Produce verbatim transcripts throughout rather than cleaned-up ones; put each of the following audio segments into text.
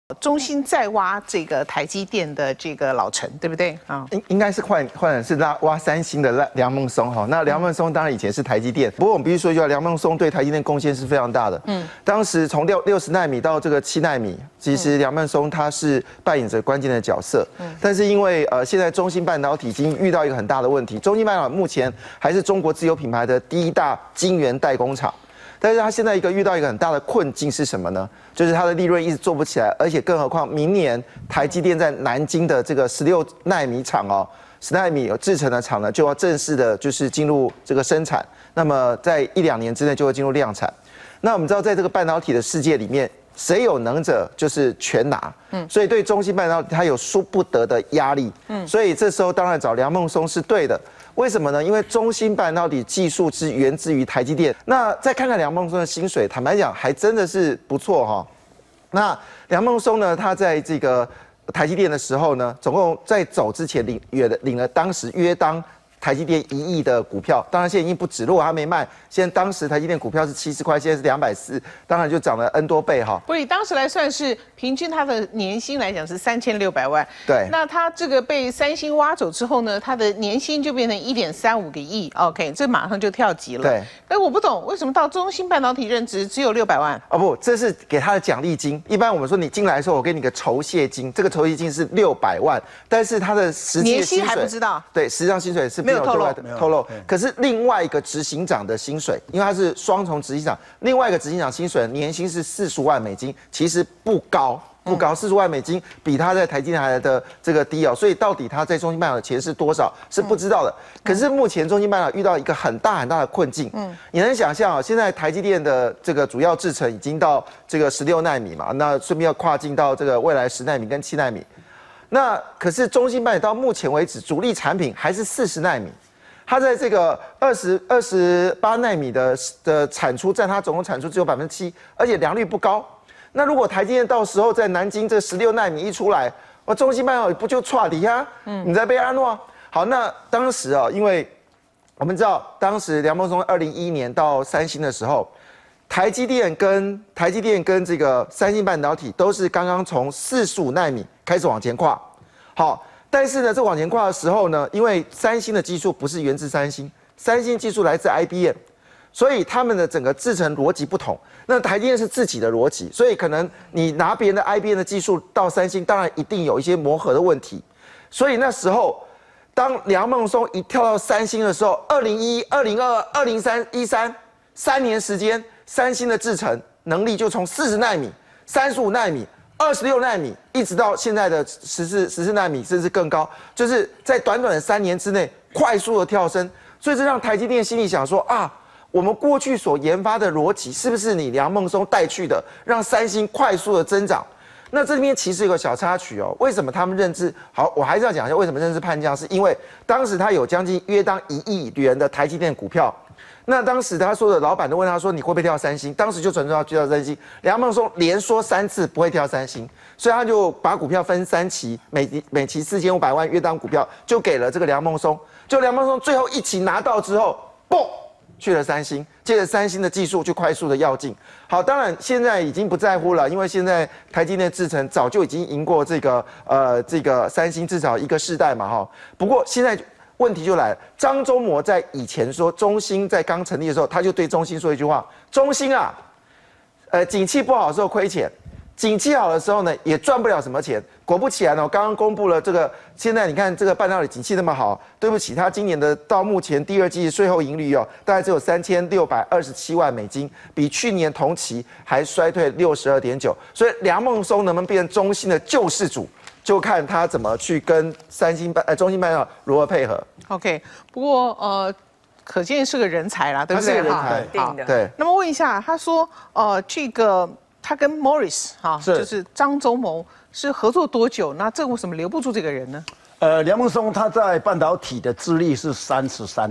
中兴再挖这个台积电的这个老陈，对不对啊？ 应应该是换换的是拉挖三星的梁孟松哈。那梁孟松当然以前是台积电，不过我们必须说一句话，梁孟松对台积电贡献是非常大的。嗯，当时从六六十纳米到这个七纳米，其实梁孟松他是扮演着关键的角色。嗯，但是因为呃现在中兴半导体已经遇到一个很大的问题，中兴半导体目前还是中国自有品牌的第一大晶圆代工厂。但是它现在一个遇到一个很大的困境是什么呢？就是它的利润一直做不起来，而且更何况明年台积电在南京的这个十六纳米厂哦，十纳米有制程的厂呢，就要正式的就是进入这个生产，那么在一两年之内就会进入量产。那我们知道，在这个半导体的世界里面，谁有能者就是全拿，嗯，所以对中兴半导体它有输不得的压力，嗯，所以这时候当然找梁孟松是对的。为什么呢？因为中兴半导体技术是源自于台积电。那再看看梁孟松的薪水，坦白讲还真的是不错哈。那梁孟松呢，他在这个台积电的时候呢，总共在走之前领约领了当时约当台积电一亿的股票，当然现在已经不止，如果还没卖，现在当时台积电股票是七十块，现在是两百四，当然就涨了 N 多倍哈。 所以当时来算是平均他的年薪来讲是三千六百万， 对。 那他这个被三星挖走之后呢，他的年薪就变成一点三五个亿 ，OK， 这马上就跳级了。 对。 哎，我不懂为什么到中兴半导体任职只有六百万？ 哦不，这是给他的奖励金。一般我们说你进来的时候，我给你个酬谢金，这个酬谢金是六百万，但是他的实际年薪还不知道。 对，实际上薪水是。 没有透露， 透露。可是另外一个执行长的薪水，因为他是双重执行长，另外一个执行长薪水年薪是四十万美金，其实不高，不高，四十万美金比他在台积电还的这个低哦。所以到底他在中兴半导体的钱是多少是不知道的。可是目前中兴半导体遇到一个很大很大的困境，嗯，你能想象啊？现在台积电的这个主要制程已经到这个十六纳米嘛，那顺便要跨境到这个未来十纳米跟七纳米。那可是中兴半导体到目前为止主力产品还是四十纳米，它在这个二十二十八纳米的的产出占它总共产出只有百分之七，而且良率不高。那如果台积电到时候在南京这十六纳米一出来，我中兴半导体不就错底呀？嗯，你在被安诺。好，那当时啊，因为我们知道当时梁孟松二零一一年到三星的时候，台积电跟台积电跟这个三星半导体都是刚刚从四十五纳米开始往前跨。好，但是呢，这往前跨的时候呢，因为三星的技术不是源自三星，三星技术来自 I B M， 所以他们的整个制程逻辑不同。那台积电是自己的逻辑，所以可能你拿别人的 I B M 的技术到三星，当然一定有一些磨合的问题。所以那时候，当梁孟松一跳到三星的时候，二零一、二零二、二零三一三三年时间，三星的制程能力就从四十纳米、三十五纳米。二十六纳米一直到现在的十四十四纳米，甚至更高，就是在短短的三年之内快速的跳升，所以这让台积电心里想说啊，我们过去所研发的逻辑是不是你梁孟松带去的，让三星快速的增长？那这边其实有个小插曲哦，为什么他们认知好？我还是要讲一下为什么认知叛将，是因为当时他有将近约当一亿元的台积电股票。那当时他说的老板都问他说：“你会不会跳三星？”当时就传出要跳三星，梁孟松连说三次不会跳三星，所以他就把股票分三期，每每期四千五百万约当股票，就给了这个梁孟松。就梁孟松最后一期拿到之后，嘣去了三星，借着三星的技术就快速的跃进。好，当然现在已经不在乎了，因为现在台积电制程早就已经赢过这个呃这个三星至少一个世代嘛哈。不过现在。问题就来了，张忠谋在以前说中兴在刚成立的时候，他就对中兴说一句话：中兴啊，呃，景气不好的时候亏钱，景气好的时候呢也赚不了什么钱。果不其然哦，刚刚公布了这个，现在你看这个半导体景气那么好，对不起，他今年的到目前第二季的税后盈余哦，大概只有三千六百二十七万美金，比去年同期还衰退六十二点九。所以梁孟松能不能变成中兴的救世主？就看他怎么去跟三星半呃中兴半导体如何配合。 OK， 不过呃，可见是个人才啦，对不对？ 他是个人才， 好的。 对。那么问一下，他说呃，这个他跟 Morris 哈，就是张忠谋是合作多久？那这为什么留不住这个人呢？ 呃，梁孟松他在半导体的资历是三十三年，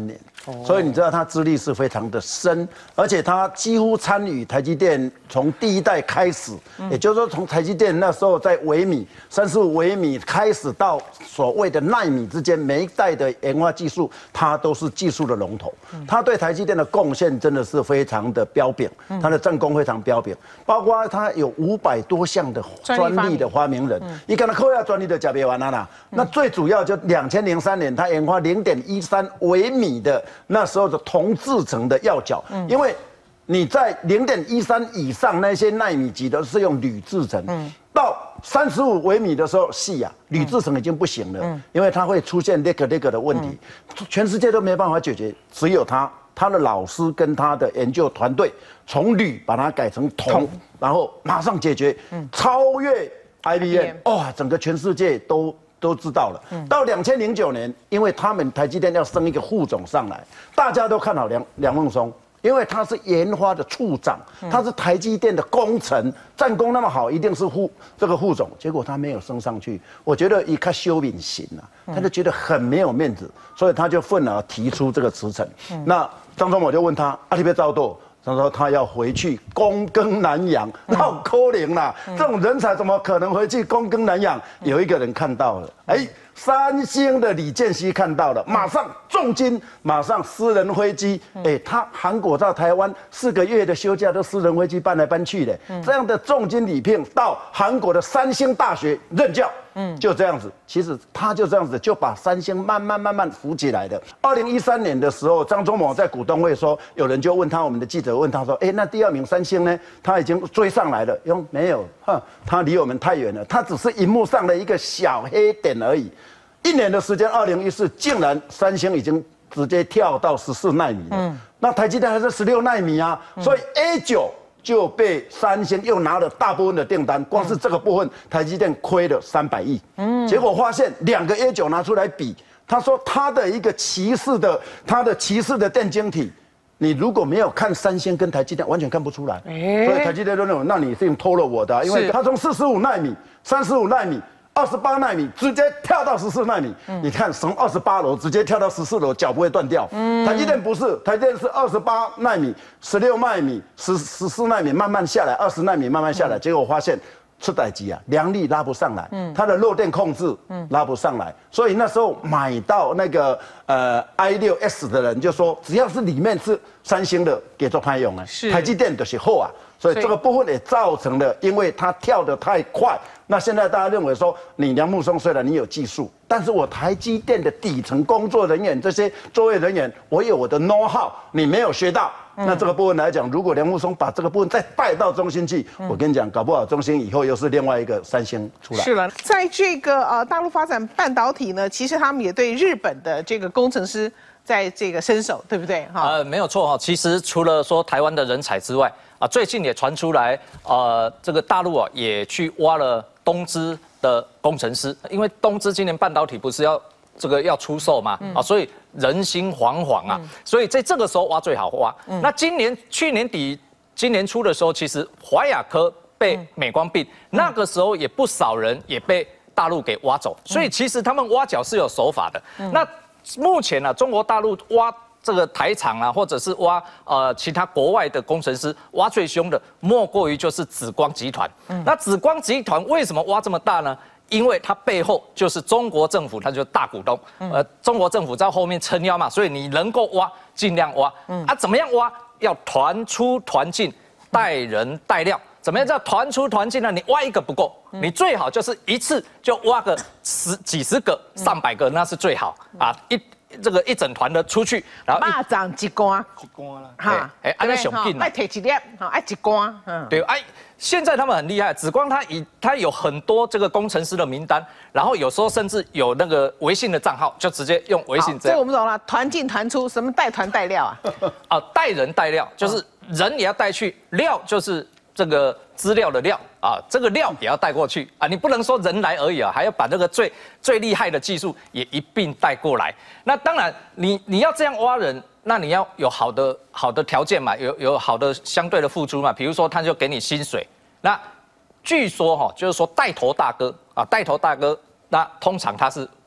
所以你知道他资历是非常的深，而且他几乎参与台积电从第一代开始，也就是说从台积电那时候在微米三十五微米开始到所谓的奈米之间，每一代的研发技术，他都是技术的龙头。他对台积电的贡献真的是非常的彪炳，他的战功非常彪炳，包括他有五百多项的专利的发明人，一个人扣下专利的加别完了啦。那最主要就两千零三年，他研发零点一三微米的那时候的铜制成的药角，因为你在零点一三以上那些奈米级的是用铝制成，到三十五微米的时候，细啊，铝制成已经不行了，因为它会出现那个那个的问题，全世界都没办法解决，只有他。他的老师跟他的研究团队从铝把它改成铜，然后马上解决，超越 I B M， 哇，整个全世界都都知道了。到两千零九年，因为他们台积电要升一个副总上来，大家都看好梁梁孟松。因为他是研发的处长，他是台积电的功臣，战功那么好，一定是副这个副总。结果他没有升上去，我觉得一看修敏行啊，他就觉得很没有面子，所以他就愤而提出这个辞呈。那张忠谋就问他：“啊，你别照做。”他说他要回去躬耕南阳，闹可怜啦！这种人才怎么可能回去躬耕南阳？有一个人看到了，哎。三星的李健熙看到了，马上重金，马上私人飞机，哎，他韩国到台湾四个月的休假都私人飞机搬来搬去的，这样的重金礼聘到韩国的三星大学任教，嗯，就这样子，其实他就这样子就把三星慢慢慢慢扶起来的。二零一三年的时候，张忠谋在股东会说，有人就问他，我们的记者问他说，哎，那第二名三星呢？他已经追上来了，用没有？哼，他离我们太远了，他只是荧幕上的一个小黑点而已。一年的时间，二零一四竟然三星已经直接跳到十四奈米了，嗯、那台积电还是十六奈米啊，嗯、所以 A 九就被三星又拿了大部分的订单，光是这个部分台积电亏了三百亿，嗯，结果发现两个 A 九拿出来比，他说他的一个骑士的，他的骑士的电晶体。你如果没有看三星跟台积电，完全看不出来。欸、所以台积电就认为，那你是偷了我的、啊，因为他从四十五奈米、三十五奈米。二十八奈米直接跳到十四奈米，嗯、你看从二十八楼直接跳到十四楼，脚不会断掉。嗯、台积电不是，台积电是二十八奈米、十六奈米、十十四奈米慢慢下来，二十奈米慢慢下来，嗯、结果发现出代机啊，良率拉不上来，嗯、它的漏电控制拉不上来，所以那时候买到那个呃 i 六 S 的人就说，只要是里面是三星的，给做派用啊，台积电的时候啊。所以这个部分也造成了，因为它跳得太快。那现在大家认为说，你梁孟松虽然你有技术，但是我台积电的底层工作人员这些作业人员，我有我的 know how， 你没有学到。那这个部分来讲，如果梁孟松把这个部分再带到中芯去，我跟你讲，搞不好中芯以后又是另外一个三星出来。 是了，在这个呃大陆发展半导体呢，其实他们也对日本的这个工程师在这个伸手，对不对？哈， 呃，没有错哈。其实除了说台湾的人才之外，啊，最近也传出来，呃，这个大陆啊也去挖了东芝的工程师，因为东芝今年半导体不是要这个要出售嘛，嗯、啊，所以人心惶惶啊，嗯、所以在这个时候挖最好挖。嗯、那今年去年底、今年初的时候，其实华亚科被美光并，嗯、那个时候也不少人也被大陆给挖走，所以其实他们挖角是有手法的。嗯、那目前呢、啊，中国大陆挖这个台厂啊，或者是挖呃其他国外的工程师挖最凶的，莫过于就是紫光集团。嗯、那紫光集团为什么挖这么大呢？因为它背后就是中国政府，它就是大股东。嗯、呃，中国政府在后面撑腰嘛，所以你能够挖尽量挖。嗯、啊，怎么样挖？要团出团进，带人带料。怎么样叫团出团进呢？你挖一个不够，嗯、你最好就是一次就挖个十几十个、上百个，那是最好啊！一这个一整团的出去，然后蚂蚱一竿， 一竿啦， 哈， 哎，安尼上紧啦， 爱摕一粒，哈，爱一竿，嗯， 对，哎，现在他们很厉害，紫光它以它有很多这个工程师的名单，然后有时候甚至有那个微信的账号，就直接用微信这样。 这我们懂了，团进团出，什么带团带料啊？ 啊，带人带料，就是人也要带去，料就是这个资料的料啊，这个料也要带过去啊，你不能说人来而已啊，还要把这个最最厉害的技术也一并带过来。那当然你，你要这样挖人，那你要有好的好的条件嘛，有有好的相对的付出嘛，比如说他就给你薪水。那据说哈，就是说带头大哥啊，带头大哥，那通常他是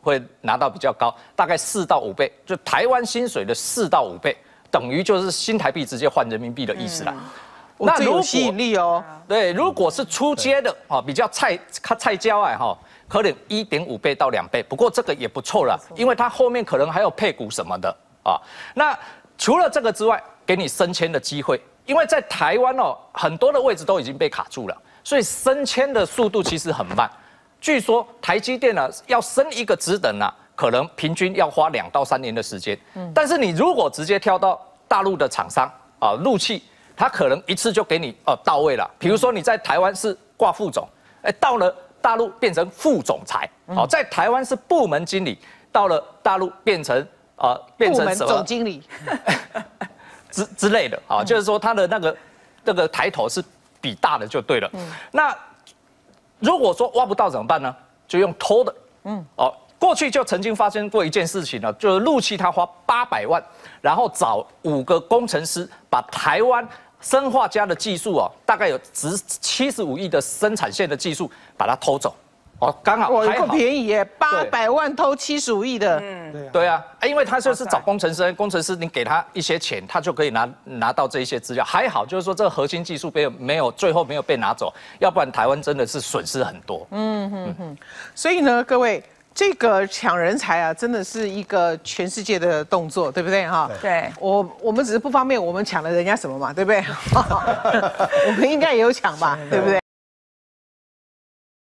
会拿到比较高，大概四到五倍，就台湾薪水的四到五倍，等于就是新台币直接换人民币的意思啦。嗯那如果有吸引力哦， 对，如果是出街的啊，比较菜菜椒哎哈，可能一点五倍到两倍，不过这个也不错了，因为它后面可能还有配股什么的啊。那除了这个之外，给你升迁的机会，因为在台湾哦，很多的位置都已经被卡住了，所以升迁的速度其实很慢。据说台积电呢、啊、要升一个职等啊，可能平均要花两到三年的时间。嗯，但是你如果直接跳到大陆的厂商啊，陆企。他可能一次就给你呃到位了，比如说你在台湾是挂副总，哎，到了大陆变成副总裁，好，在台湾是部门经理，到了大陆变成呃变成什么总经理之之类的啊，就是说他的那个那个抬头是比大的就对了。那如果说挖不到怎么办呢？就用偷的，嗯，哦。过去就曾经发生过一件事情呢，就是陆企他花八百万，然后找五个工程师把台湾砷化镓的技术哦，大概有值七十五亿的生产线的技术，把它偷走，哦，刚好哇， 还好够便宜耶，八百万偷七十五亿的， 嗯，对啊，因为他就是找工程师，工程师你给他一些钱，他就可以拿拿到这一些资料，还好就是说这个核心技术被没有最后没有被拿走，要不然台湾真的是损失很多。嗯嗯嗯，所以呢，各位。这个抢人才啊，真的是一个全世界的动作，对不对哈？ 对， 我我们只是不方便，我们抢了人家什么嘛，对不对？我们应该也有抢吧，对不对？